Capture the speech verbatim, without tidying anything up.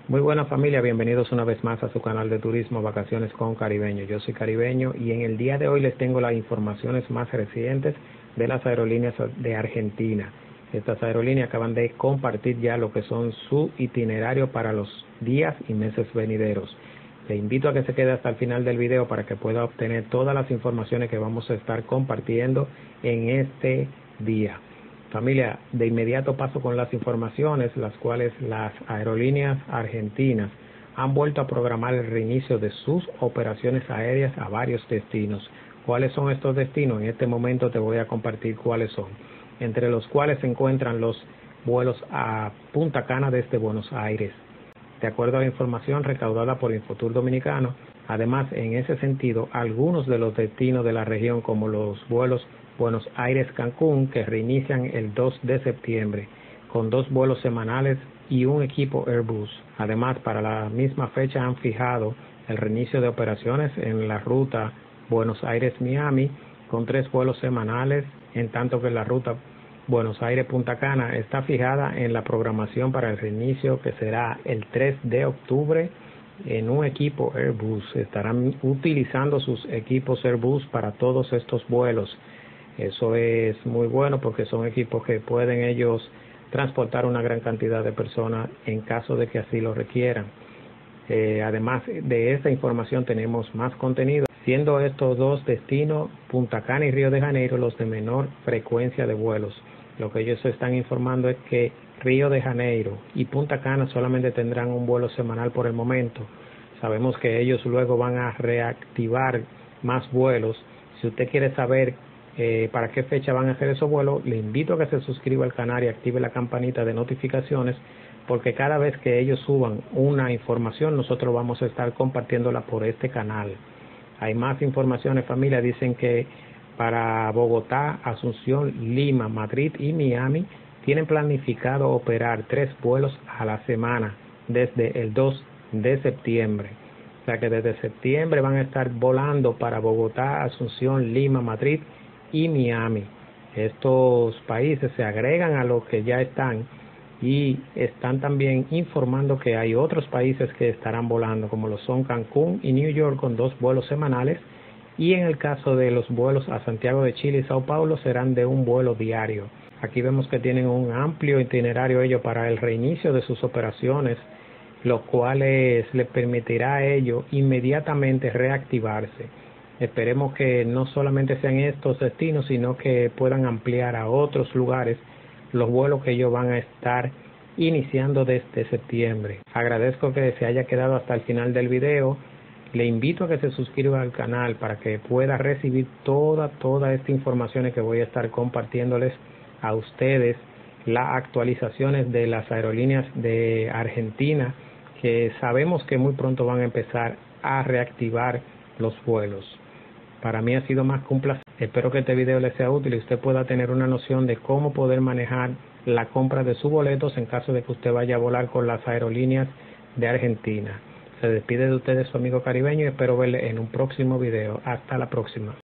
Muy buena familia, bienvenidos una vez más a su canal de turismo Vacaciones con Caribeño. Yo soy caribeño y en el día de hoy les tengo las informaciones más recientes de las aerolíneas de Argentina. Estas aerolíneas acaban de compartir ya lo que son su itinerario para los días y meses venideros. Le invito a que se quede hasta el final del video para que pueda obtener todas las informaciones que vamos a estar compartiendo en este día. Familia, de inmediato paso con las informaciones, las cuales las aerolíneas argentinas han vuelto a programar el reinicio de sus operaciones aéreas a varios destinos. ¿Cuáles son estos destinos? En este momento te voy a compartir cuáles son, entre los cuales se encuentran los vuelos a Punta Cana desde Buenos Aires. De acuerdo a la información recaudada por Infotour Dominicano, además, en ese sentido, algunos de los destinos de la región, como los vuelos Buenos Aires-Cancún, que reinician el dos de septiembre, con dos vuelos semanales y un equipo Airbus. Además, para la misma fecha han fijado el reinicio de operaciones en la ruta Buenos Aires-Miami, con tres vuelos semanales, en tanto que la ruta Buenos Aires-Punta Cana está fijada en la programación para el reinicio, que será el tres de octubre, en un equipo Airbus. Estarán utilizando sus equipos Airbus para todos estos vuelos. Eso es muy bueno porque son equipos que pueden ellos transportar una gran cantidad de personas en caso de que así lo requieran. Eh, además de esta información tenemos más contenido, siendo estos dos destinos, Punta Cana y Río de Janeiro, los de menor frecuencia de vuelos. Lo que ellos están informando es que Río de Janeiro y Punta Cana solamente tendrán un vuelo semanal por el momento. Sabemos que ellos luego van a reactivar más vuelos. Si usted quiere saber eh, para qué fecha van a hacer esos vuelos, le invito a que se suscriba al canal y active la campanita de notificaciones, porque cada vez que ellos suban una información, nosotros vamos a estar compartiéndola por este canal. Hay más informaciones, familia. Dicen que para Bogotá, Asunción, Lima, Madrid y Miami tienen planificado operar tres vuelos a la semana desde el dos de septiembre. O sea que desde septiembre van a estar volando para Bogotá, Asunción, Lima, Madrid y Miami. Estos países se agregan a los que ya están y están también informando que hay otros países que estarán volando, como lo son Cancún y New York, con dos vuelos semanales. Y en el caso de los vuelos a Santiago de Chile y Sao Paulo serán de un vuelo diario. Aquí vemos que tienen un amplio itinerario ellos para el reinicio de sus operaciones, lo cual les permitirá a ellos inmediatamente reactivarse. Esperemos que no solamente sean estos destinos, sino que puedan ampliar a otros lugares los vuelos que ellos van a estar iniciando desde septiembre. Agradezco que se haya quedado hasta el final del video. Le invito a que se suscriba al canal para que pueda recibir toda, toda esta información que voy a estar compartiéndoles a ustedes, las actualizaciones de las aerolíneas de Argentina, que sabemos que muy pronto van a empezar a reactivar los vuelos. Para mí ha sido más que un placer. Espero que este video les sea útil y usted pueda tener una noción de cómo poder manejar la compra de sus boletos en caso de que usted vaya a volar con las aerolíneas de Argentina. Se despide de ustedes su amigo caribeño y espero verle en un próximo video. Hasta la próxima.